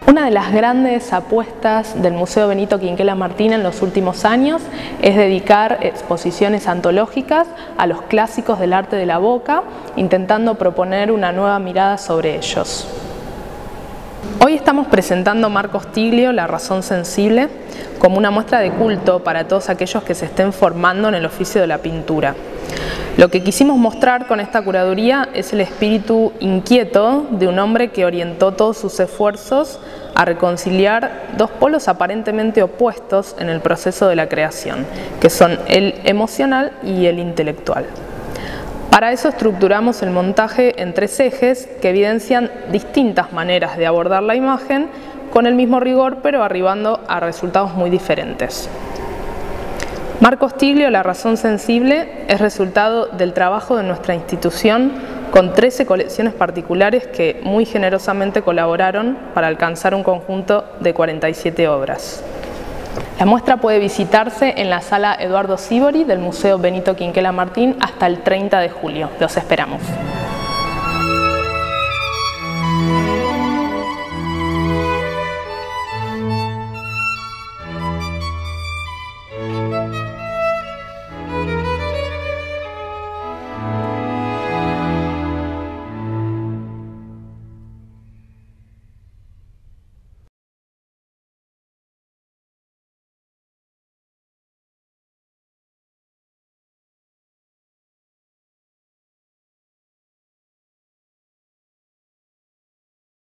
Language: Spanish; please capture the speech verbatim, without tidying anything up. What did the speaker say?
Una de las grandes apuestas del Museo Benito Quinquela Martín en los últimos años es dedicar exposiciones antológicas a los clásicos del arte de la boca, intentando proponer una nueva mirada sobre ellos. Hoy estamos presentando Marcos Tiglio, La razón sensible, como una muestra de culto para todos aquellos que se estén formando en el oficio de la pintura. Lo que quisimos mostrar con esta curaduría es el espíritu inquieto de un hombre que orientó todos sus esfuerzos a reconciliar dos polos aparentemente opuestos en el proceso de la creación, que son el emocional y el intelectual. Para eso estructuramos el montaje en tres ejes que evidencian distintas maneras de abordar la imagen con el mismo rigor, pero arribando a resultados muy diferentes. Marcos Tiglio, La razón sensible, es resultado del trabajo de nuestra institución con trece colecciones particulares que muy generosamente colaboraron para alcanzar un conjunto de cuarenta y siete obras. La muestra puede visitarse en la sala Eduardo Sívori del Museo Benito Quinquela Martín hasta el treinta de julio. Los esperamos.